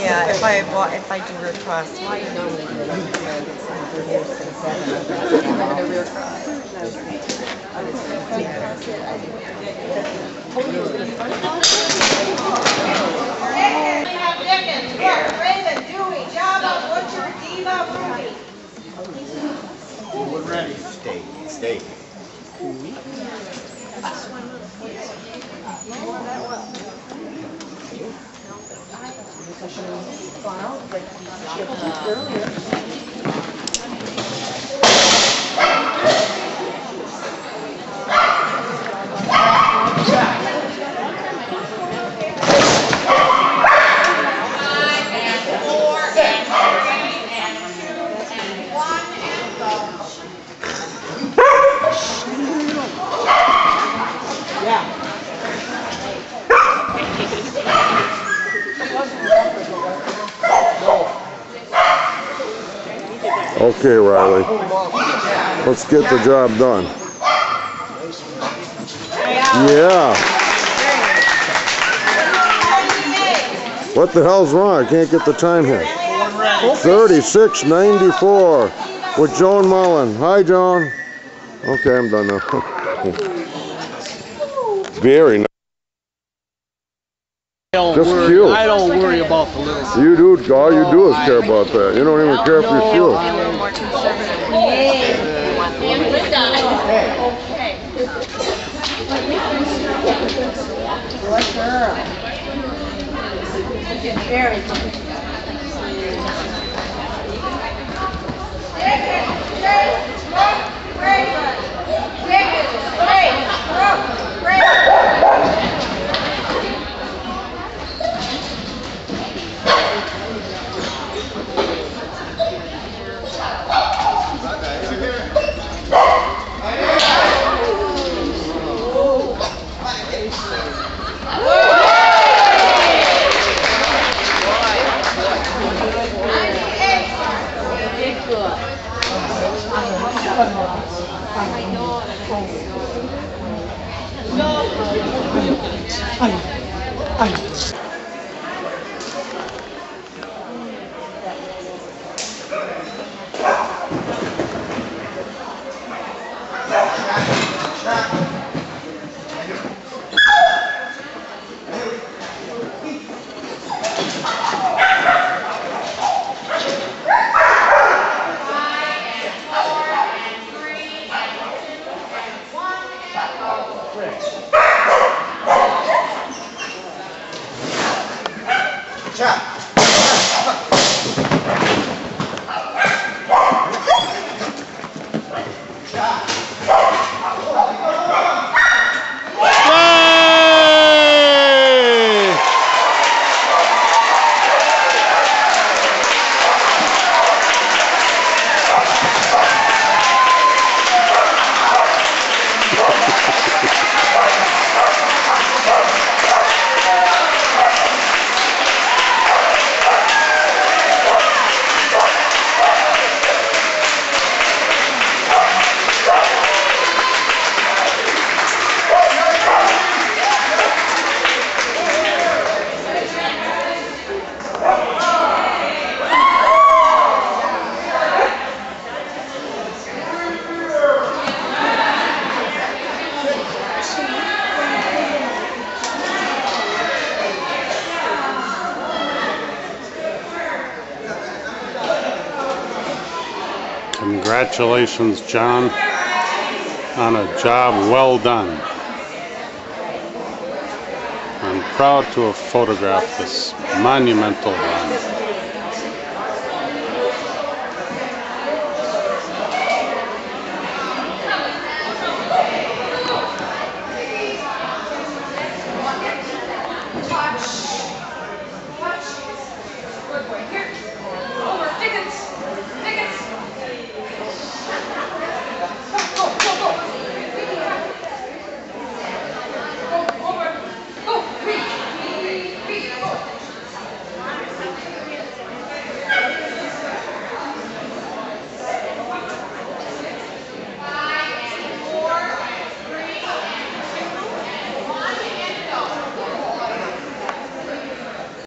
Yeah, if I do request. Why you know rear cross. Dickens, Mark, Raven, Dewey, Java, Butcher, Diva, Ruby. We're ready. Steak. Okay, Riley. Let's get the job done. Yeah. What the hell's wrong? I can't get the time here. 36:94 with Joan Mullen. Hi, Joan. Okay, I'm done now. Very nice. Just cute. I don't worry about the little stuff. You do, all you do is care about that. You don't even care for your fuel. Very Congratulations, John, on a job well done. I'm proud to have photographed this monumental run.